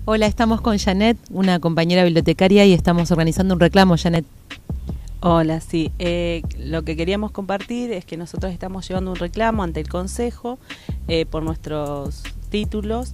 Hola, estamos con Janet, una compañera bibliotecaria, y estamos organizando un reclamo, Janet. Hola, sí. Lo que queríamos compartir es que nosotros estamos llevando un reclamo ante el Consejo por nuestros títulos.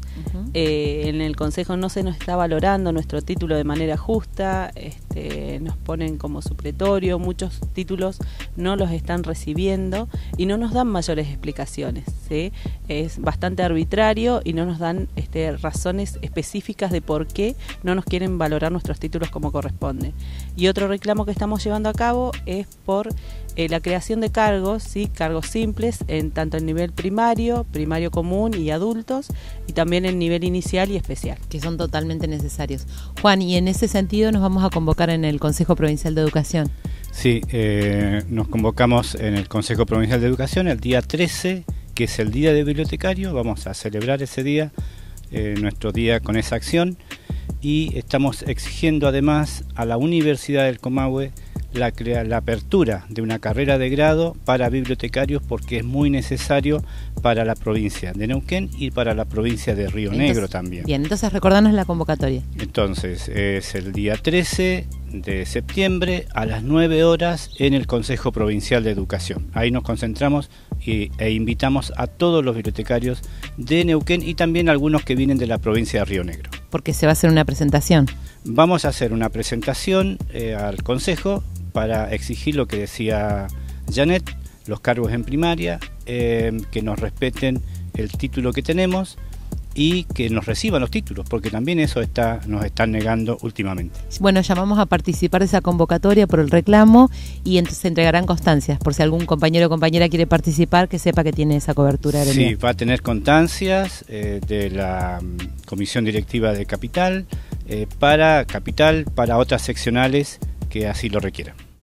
En el Consejo no se nos está valorando nuestro título de manera justa, nos ponen como supletorio, muchos títulos no los están recibiendo y no nos dan mayores explicaciones, ¿sí? Es bastante arbitrario y no nos dan razones específicas de por qué no nos quieren valorar nuestros títulos como corresponde. Y otro reclamo que estamos llevando a cabo es por la creación de cargos, ¿sí? Cargos simples, tanto en nivel primario, primario común y adultos, y también en nivel inicial y especial. Que son totalmente necesarios. Juan, y en ese sentido nos vamos a convocar en el Consejo Provincial de Educación. Sí, nos convocamos en el Consejo Provincial de Educación el día 13, que es el Día de Bibliotecario. Vamos a celebrar ese día, nuestro día con esa acción, y estamos exigiendo además a la Universidad del Comahue la apertura de una carrera de grado para bibliotecarios, porque es muy necesario para la provincia de Neuquén y para la provincia de Río Negro también. Bien, entonces recordanos la convocatoria. Entonces es el día 13 de septiembre a las 9 horas en el Consejo Provincial de Educación. Ahí nos concentramos e invitamos a todos los bibliotecarios de Neuquén y también algunos que vienen de la provincia de Río Negro. Porque se va a hacer una presentación. Vamos a hacer una presentación al Consejo para exigir lo que decía Janet, los cargos en primaria, que nos respeten el título que tenemos y que nos reciban los títulos, porque también eso nos están negando últimamente. Bueno, llamamos a participar de esa convocatoria por el reclamo, y entonces se entregarán constancias, por si algún compañero o compañera quiere participar, que sepa que tiene esa cobertura. Sí, va a tener constancias de la Comisión Directiva de Capital, para otras seccionales que así lo requieran.